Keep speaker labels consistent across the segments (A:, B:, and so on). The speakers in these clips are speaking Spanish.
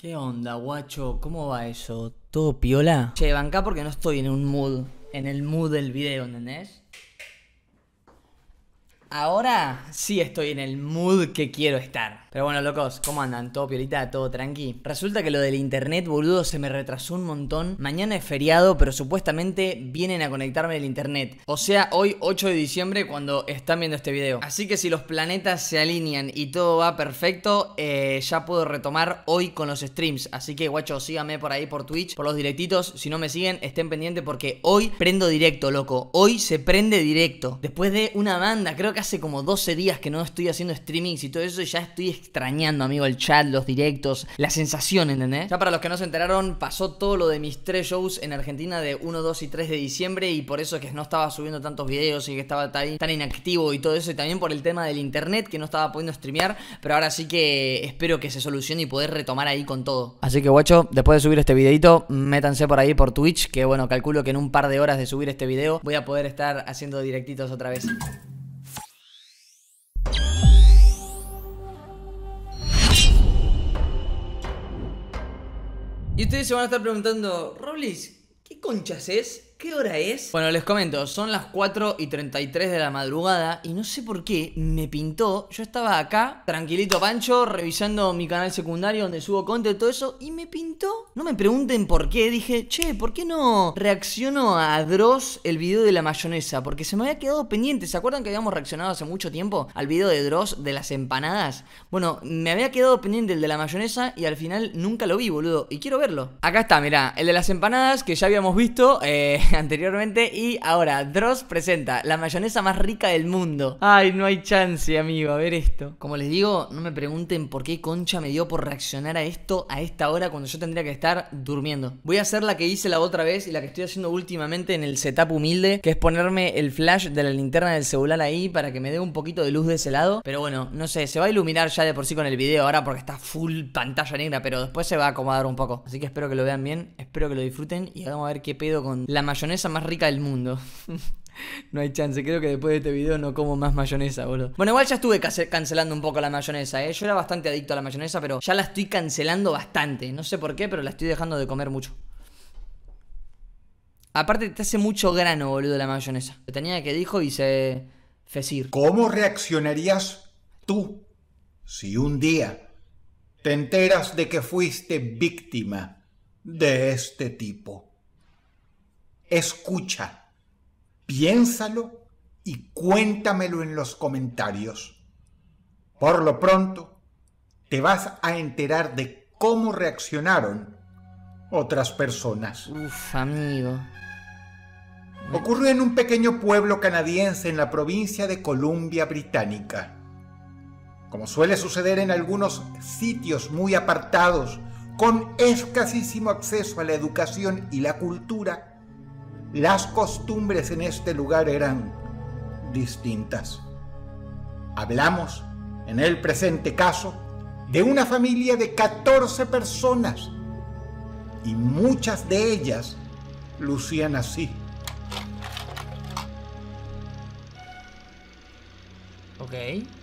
A: ¿Qué onda, guacho? ¿Cómo va eso? ¿Todo piola? Che, bancá porque no estoy en un mood, en el mood del video, ¿entendés? Ahora sí estoy en el mood que quiero estar. Pero bueno, locos, ¿cómo andan? ¿Todo piolita? ¿Todo tranqui? Resulta que lo del internet, boludo, se me retrasó un montón. Mañana es feriado, pero supuestamente vienen a conectarme el internet. O sea, hoy 8 de diciembre cuando están viendo este video. Así que si los planetas se alinean y todo va perfecto, ya puedo retomar hoy con los streams. Así que, guacho, síganme por ahí por Twitch, por los directitos. Si no me siguen, estén pendientes porque hoy prendo directo, loco. Hoy se prende directo. Después de una banda, creo que hace como 12 días que no estoy haciendo streamings y todo eso, y ya estoy extrañando, amigo, el chat, los directos, la sensación, ¿entendés? Ya para los que no se enteraron, pasó todo lo de mis 3 shows en Argentina de 1, 2 y 3 de diciembre, y por eso es que no estaba subiendo tantos videos y que estaba tan inactivo y todo eso, y también por el tema del internet, que no estaba pudiendo streamear, pero ahora sí que espero que se solucione y poder retomar ahí con todo. Así que, guacho, después de subir este videito, métanse por ahí por Twitch, que bueno, calculo que en un par de horas de subir este video voy a poder estar haciendo directitos otra vez. Y ustedes se van a estar preguntando, Robles, ¿qué conchas es? ¿Qué hora es? Bueno, les comento, son las 4:33 de la madrugada y no sé por qué me pintó. Yo estaba acá, tranquilito Pancho, revisando mi canal secundario donde subo content y todo eso, y me pintó. No me pregunten por qué, dije, che, ¿por qué no reacciono a Dross el video de la mayonesa? Porque se me había quedado pendiente. ¿Se acuerdan que habíamos reaccionado hace mucho tiempo al video de Dross de las empanadas? Bueno, me había quedado pendiente el de la mayonesa y al final nunca lo vi, boludo, y quiero verlo. Acá está, mirá, el de las empanadas que ya habíamos visto anteriormente, y ahora Dross presenta la mayonesa más rica del mundo. Ay, no hay chance, amigo, a ver esto. Como les digo, no me pregunten por qué concha me dio por reaccionar a esto a esta hora cuando yo tendría que estar durmiendo. Voy a hacer la que hice la otra vez y la que estoy haciendo últimamente en el setup humilde, que es ponerme el flash de la linterna del celular ahí para que me dé un poquito de luz de ese lado. Pero bueno, no sé, se va a iluminar ya de por sí con el video ahora porque está full pantalla negra, pero después se va a acomodar un poco. Así que espero que lo vean bien, espero que lo disfruten y vamos a ver qué pedo con la mayonesa más rica del mundo. No hay chance, creo que después de este video no como más mayonesa, boludo. Bueno, igual ya estuve cancelando un poco la mayonesa, Yo era bastante adicto a la mayonesa, pero ya la estoy cancelando bastante. No sé por qué, pero la estoy dejando de comer mucho. Aparte te hace mucho grano, boludo, la mayonesa. Tenía que dijo y se fecir.
B: ¿Cómo reaccionarías tú si un día te enteras de que fuiste víctima de este tipo? Escucha, piénsalo y cuéntamelo en los comentarios. Por lo pronto, te vas a enterar de cómo reaccionaron otras personas.
A: Uf, amigo.
B: Ocurrió en un pequeño pueblo canadiense en la provincia de Columbia Británica. Como suele suceder en algunos sitios muy apartados, con escasísimo acceso a la educación y la cultura, las costumbres en este lugar eran distintas. Hablamos, en el presente caso, de una familia de 14 personas, y muchas de ellas lucían así.
A: Ok.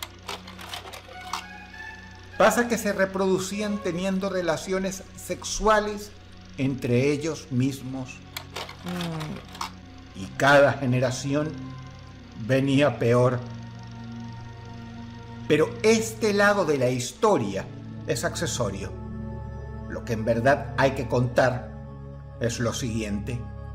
B: Pasa que se reproducían teniendo relaciones sexuales entre ellos mismos. Y cada generación venía peor. Pero este lado de la historia es accesorio. Lo que en verdad hay que contar es lo siguiente.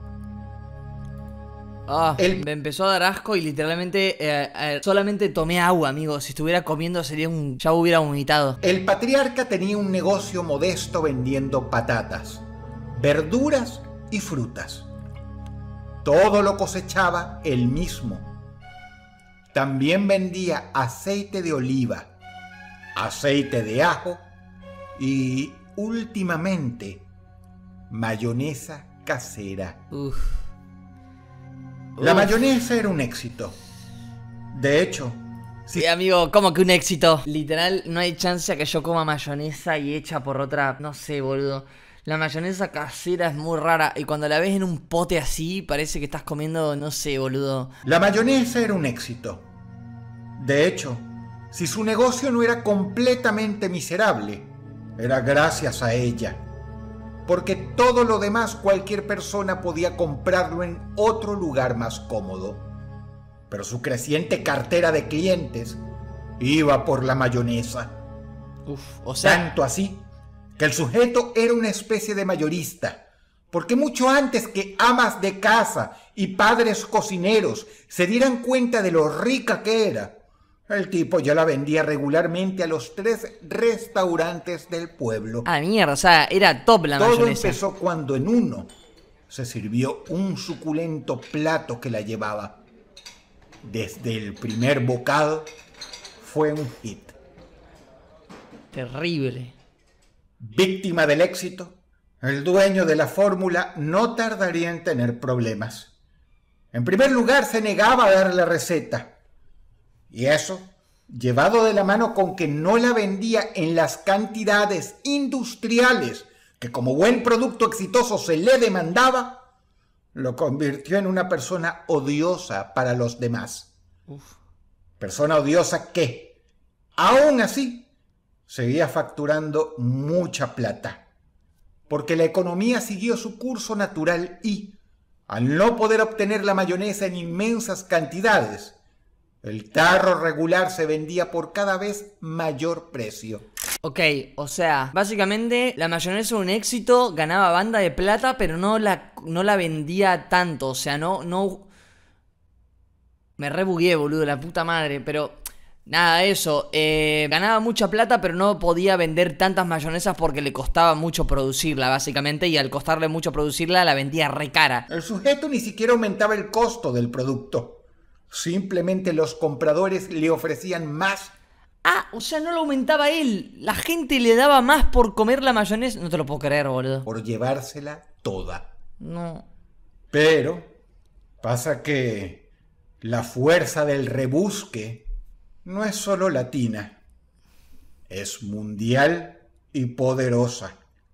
A: Me empezó a dar asco y literalmente solamente tomé agua, amigo. Si estuviera comiendo ya hubiera vomitado.
B: El patriarca tenía un negocio modesto vendiendo patatas, verduras y frutas. Todo lo cosechaba él mismo. También vendía aceite de oliva, aceite de ajo y, últimamente, mayonesa casera. La mayonesa era un éxito. De hecho,
A: sí, amigo, ¿cómo que un éxito? Literal, no hay chance a que yo coma mayonesa y hecha por otra, no sé, boludo. La mayonesa casera es muy rara y cuando la ves en un pote así parece que estás comiendo, no sé, boludo.
B: La mayonesa era un éxito. De hecho, si su negocio no era completamente miserable, era gracias a ella, porque todo lo demás cualquier persona podía comprarlo en otro lugar más cómodo. Pero su creciente cartera de clientes iba por la mayonesa.
A: O sea,
B: tanto así que el sujeto era una especie de mayorista, porque mucho antes que amas de casa y padres cocineros se dieran cuenta de lo rica que era, el tipo ya la vendía regularmente a los 3 restaurantes del pueblo.
A: Ah, mierda, o sea, era top la mayonesa.
B: Todo empezó cuando en uno se sirvió un suculento plato que la llevaba. Desde el primer bocado fue un hit.
A: Terrible.
B: Víctima del éxito, el dueño de la fórmula no tardaría en tener problemas. En primer lugar, se negaba a dar la receta. Y eso, llevado de la mano con que no la vendía en las cantidades industriales que como buen producto exitoso se le demandaba, lo convirtió en una persona odiosa para los demás. Persona odiosa que, aún así, seguía facturando mucha plata, porque la economía siguió su curso natural y, al no poder obtener la mayonesa en inmensas cantidades, el tarro regular se vendía por cada vez mayor precio.
A: Ok, o sea, básicamente la mayonesa era un éxito, ganaba banda de plata, pero no la vendía tanto, o sea, no... Me rebugué, boludo, la puta madre, pero... Nada, eso, ganaba mucha plata, pero no podía vender tantas mayonesas porque le costaba mucho producirla, básicamente, y al costarle mucho producirla, la vendía re cara.
B: El sujeto ni siquiera aumentaba el costo del producto. Simplemente los compradores le ofrecían más.
A: Ah, o sea, no lo aumentaba él. La gente le daba más por comer la mayonesa. No te lo puedo creer, boludo.
B: Por llevársela toda.
A: No.
B: Pero pasa que la fuerza del rebusque no es solo latina. Es mundial y poderosa.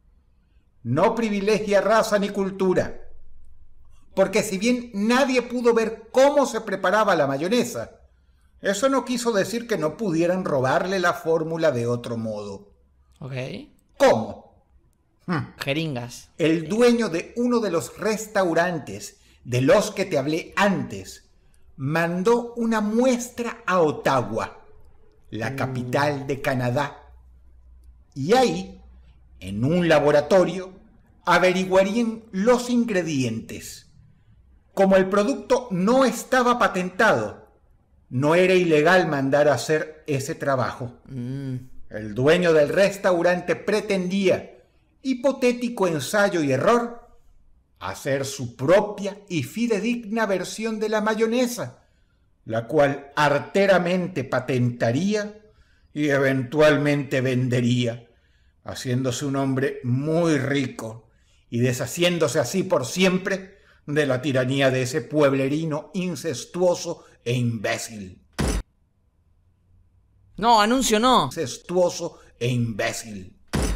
B: No privilegia raza ni cultura. Porque si bien nadie pudo ver cómo se preparaba la mayonesa, eso no quiso decir que no pudieran robarle la fórmula de otro modo.
A: Ok.
B: ¿Cómo?
A: Jeringas.
B: El dueño de uno de los restaurantes de los que te hablé antes mandó una muestra a Ottawa, la capital de Canadá. Y ahí, en un laboratorio, averiguarían los ingredientes. Como el producto no estaba patentado, no era ilegal mandar a hacer ese trabajo. El dueño del restaurante pretendía, hipotético ensayo y error, hacer su propia y fidedigna versión de la mayonesa, la cual arteramente patentaría y eventualmente vendería, haciéndose un hombre muy rico y deshaciéndose así por siempre de la tiranía de ese pueblerino incestuoso e imbécil.
A: No, anuncio no.
B: Incestuoso e imbécil.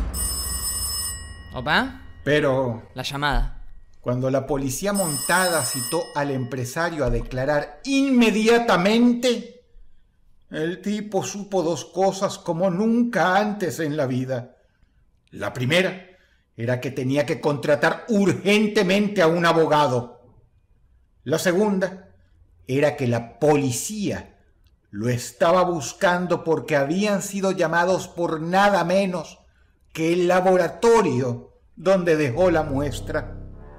A: ¿Opa?
B: Pero
A: La llamada.
B: cuando la policía montada citó al empresario a declarar inmediatamente, el tipo supo 2 cosas como nunca antes en la vida. La primera era que tenía que contratar urgentemente a un abogado. La segunda era que la policía lo estaba buscando porque habían sido llamados por nada menos que el laboratorio donde dejó la muestra.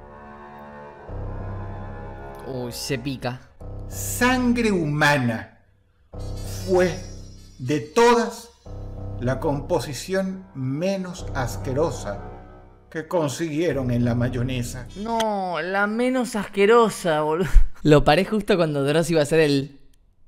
A: Uy, se pica.
B: Sangre humana fue, de todas, la composición menos asquerosa que consiguieron en la mayonesa.
A: No, la menos asquerosa, boludo. Lo paré justo cuando Dross iba a hacer el...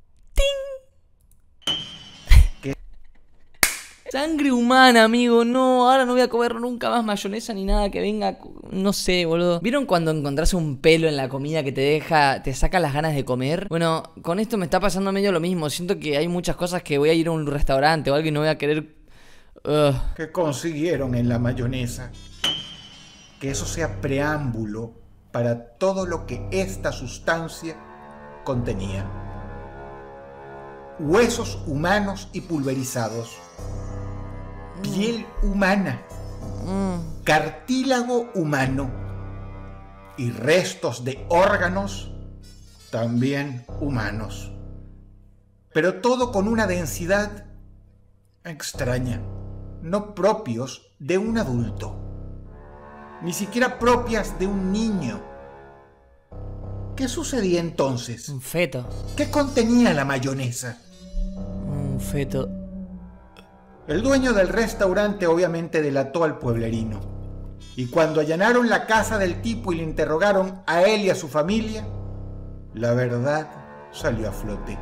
A: ¡Ting!
B: ¿Qué?
A: Sangre humana, amigo. No, ahora no voy a comer nunca más mayonesa ni nada que venga... No sé, boludo. ¿Vieron cuando encontrás un pelo en la comida que te saca las ganas de comer? Bueno, con esto me está pasando medio lo mismo. Siento que hay muchas cosas que voy a ir a un restaurante o algo y no voy a querer...
B: que consiguieron en la mayonesa. Que eso sea preámbulo para todo lo que esta sustancia contenía. Huesos humanos y pulverizados. piel humana, cartílago humano y restos de órganos también humanos. Pero todo con una densidad extraña, no propios de un adulto, ni siquiera propias de un niño. ¿Qué sucedía entonces?
A: Un feto.
B: ¿Qué contenía la mayonesa?
A: Un feto.
B: El dueño del restaurante obviamente delató al pueblerino. Y cuando allanaron la casa del tipo y le interrogaron a él y a su familia, la verdad salió a flote.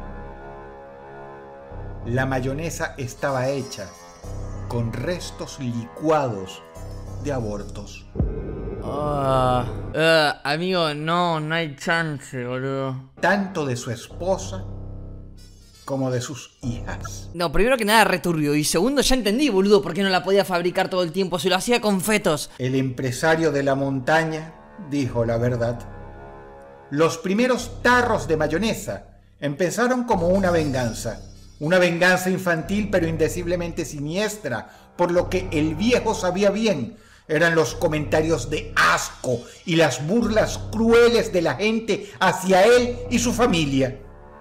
B: La mayonesa estaba hecha con restos licuados de abortos.
A: Amigo, no hay chance, boludo.
B: Tanto de su esposa como de sus hijas.
A: No, primero que nada returbio. Y segundo, ya entendí, boludo, por qué no la podía fabricar todo el tiempo. Si lo hacía con fetos.
B: El empresario de la montaña dijo la verdad. Los primeros tarros de mayonesa empezaron como una venganza. Una venganza infantil pero indeciblemente siniestra, por lo que el viejo sabía bien. Eran los comentarios de asco y las burlas crueles de la gente hacia él y su familia.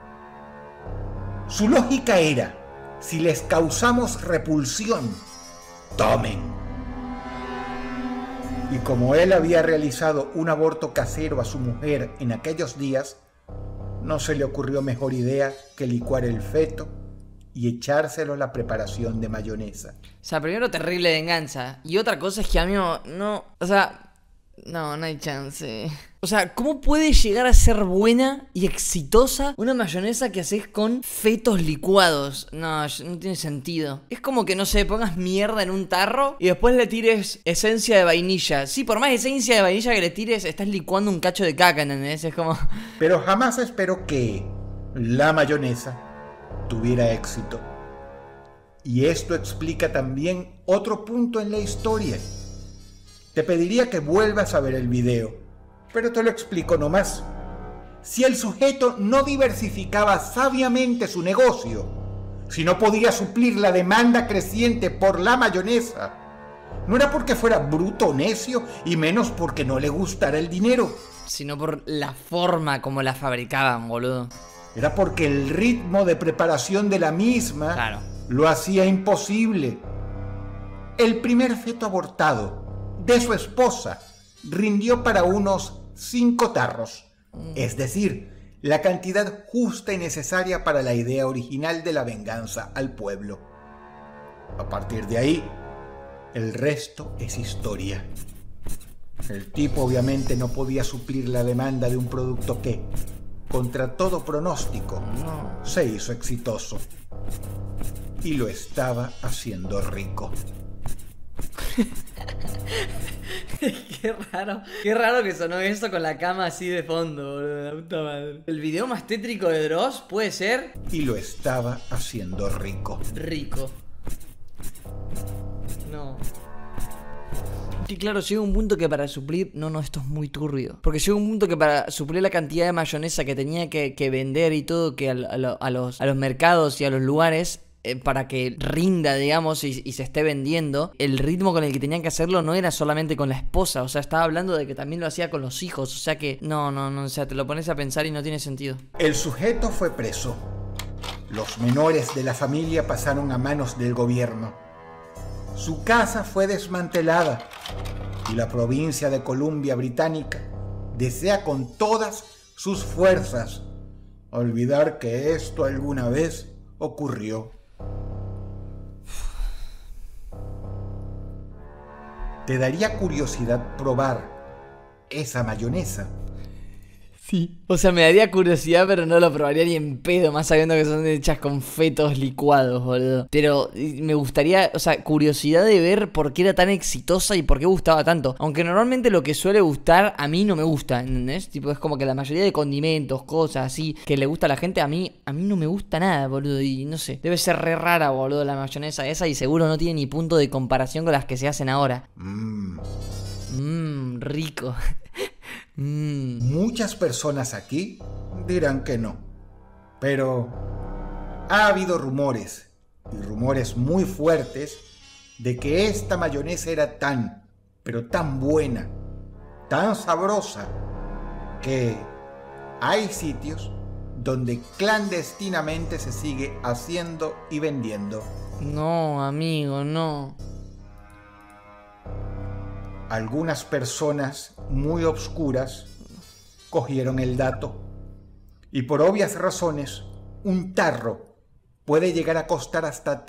B: Su lógica era, si les causamos repulsión, tomen. Y como él había realizado un aborto casero a su mujer en aquellos días, no se le ocurrió mejor idea que licuar el feto y echárselo a la preparación de mayonesa.
A: O sea, primero terrible venganza. Y otra cosa es que, amigo, no... O sea, no hay chance. O sea, ¿cómo puede llegar a ser buena y exitosa una mayonesa que haces con fetos licuados? No tiene sentido. Es como que, no sé, pongas mierda en un tarro y después le tires esencia de vainilla. Sí, por más esencia de vainilla que le tires, estás licuando un cacho de caca, ¿entendés? Es como...
B: Pero jamás espero que la mayonesa tuviera éxito. Y esto explica también otro punto en la historia. Te pediría que vuelvas a ver el video, pero te lo explico nomás. Si el sujeto no diversificaba sabiamente su negocio, si no podía suplir la demanda creciente por la mayonesa, no era porque fuera bruto o necio, y menos porque no le gustara el dinero,
A: sino por la forma como la fabricaban, boludo.
B: Era porque el ritmo de preparación de la misma lo hacía imposible. El primer feto abortado de su esposa rindió para unos 5 tarros, es decir, la cantidad justa y necesaria para la idea original de la venganza al pueblo. A partir de ahí, el resto es historia. El tipo obviamente no podía suplir la demanda de un producto que, contra todo pronóstico, se hizo exitoso. Y lo estaba haciendo rico.
A: Qué raro que sonó eso con la cama así de fondo, boludo, la puta madre. ¿El video más tétrico de Dross puede ser?
B: Y lo estaba haciendo rico.
A: Rico. No. Sí, claro, llega un punto que para suplir... No, esto es muy turbio. Porque llega un punto que para suplir la cantidad de mayonesa que tenía que vender y todo, que a los mercados y a los lugares... para que rinda, digamos, y se esté vendiendo, el ritmo con el que tenían que hacerlo no era solamente con la esposa, o sea, estaba hablando de que también lo hacía con los hijos, o sea que, no, o sea, te lo pones a pensar y no tiene sentido.
B: El sujeto fue preso. Los menores de la familia pasaron a manos del gobierno. Su casa fue desmantelada y la provincia de Columbia Británica desea con todas sus fuerzas olvidar que esto alguna vez ocurrió. ¿Te daría curiosidad probar esa mayonesa?
A: Sí. O sea, me daría curiosidad, pero no lo probaría ni en pedo, más sabiendo que son hechas con fetos licuados, boludo. Pero me gustaría, o sea, curiosidad de ver por qué era tan exitosa y por qué gustaba tanto. Aunque normalmente lo que suele gustar a mí no me gusta, ¿entendés? Tipo, es como que la mayoría de condimentos, cosas así, que le gusta a la gente, a mí no me gusta nada, boludo. Y no sé, debe ser re rara, boludo, la mayonesa esa, y seguro no tiene ni punto de comparación con las que se hacen ahora. Rico.
B: Muchas personas aquí dirán que no, pero ha habido rumores, y rumores muy fuertes, de que esta mayonesa era tan, pero tan buena, tan sabrosa, que hay sitios donde clandestinamente se sigue haciendo y vendiendo.
A: No, amigo, no.
B: Algunas personas muy obscuras cogieron el dato y por obvias razones un tarro puede llegar a costar hasta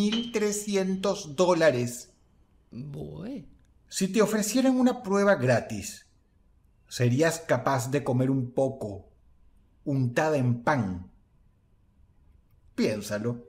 B: $3.300.
A: Bueno.
B: Si te ofrecieran una prueba gratis, ¿serías capaz de comer un poco untada en pan? Piénsalo.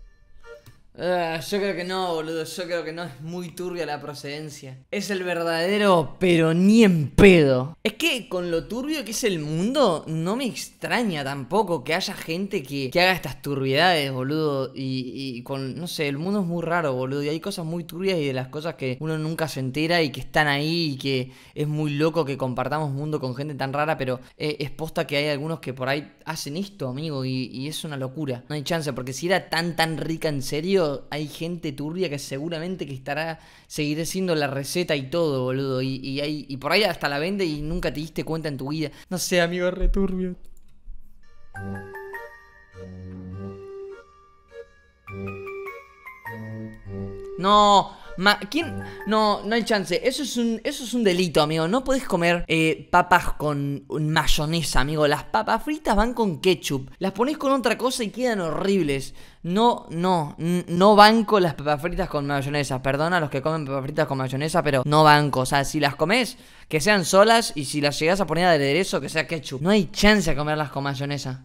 A: Yo creo que no, boludo. Yo creo que no, es muy turbia la procedencia. Es el verdadero, pero ni en pedo. Es que con lo turbio que es el mundo, no me extraña tampoco que haya gente que haga estas turbiedades, boludo. Y con, no sé, el mundo es muy raro, boludo. Y hay cosas muy turbias y de las cosas que uno nunca se entera y que están ahí y que es muy loco que compartamos mundo con gente tan rara. Pero es posta que hay algunos que por ahí hacen esto, amigo, y es una locura. No hay chance, porque si era tan rica en serio, hay gente turbia que seguramente que seguirá siendo la receta y todo, boludo. Y por ahí hasta la vende y nunca te diste cuenta en tu vida. No sé, amigo, es re turbio. No, ¿quién? No hay chance. Eso es un delito, amigo. No podés comer papas con mayonesa, amigo. Las papas fritas van con ketchup. Las ponés con otra cosa y quedan horribles. No banco las papas fritas con mayonesa. Perdona a los que comen papas fritas con mayonesa, pero no banco. O sea, si las comés, que sean solas. Y si las llegás a poner de aderezo, que sea ketchup. No hay chance de comerlas con mayonesa.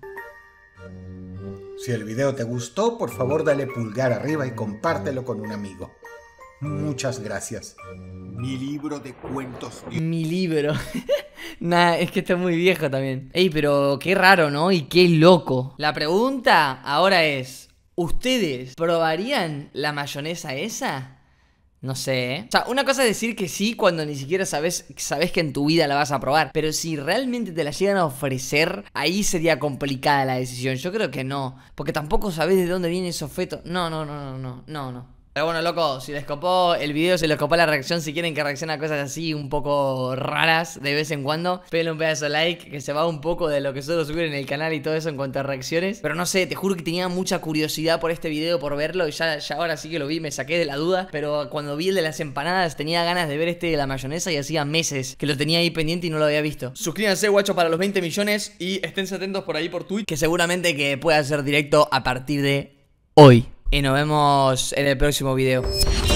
B: Si el video te gustó, por favor dale pulgar arriba y compártelo con un amigo. Muchas gracias. Mi libro de cuentos.
A: Mi libro. Nah, es que está muy viejo también. Ey, pero qué raro, ¿no? Y qué loco. La pregunta ahora es: ¿ustedes probarían la mayonesa esa? No sé, ¿eh? O sea, una cosa es decir que sí cuando ni siquiera sabes que en tu vida la vas a probar. Pero si realmente te la llegan a ofrecer, ahí sería complicada la decisión. Yo creo que no. Porque tampoco sabés de dónde viene esos fetos. No. Pero bueno, loco, si les copó el video, si les copó la reacción, si quieren que reaccione a cosas así un poco raras de vez en cuando, pégale un pedazo de like, que se va un poco de lo que suelo subir en el canal y todo eso en cuanto a reacciones. Pero no sé, te juro que tenía mucha curiosidad por este video, por verlo, y ya ahora sí que lo vi, me saqué de la duda. Pero cuando vi el de las empanadas, tenía ganas de ver este de la mayonesa y hacía meses que lo tenía ahí pendiente y no lo había visto. Suscríbanse, guacho, para los 20 millones y esténse atentos por ahí por Twitch, que seguramente que pueda ser directo a partir de hoy. Y nos vemos en el próximo video.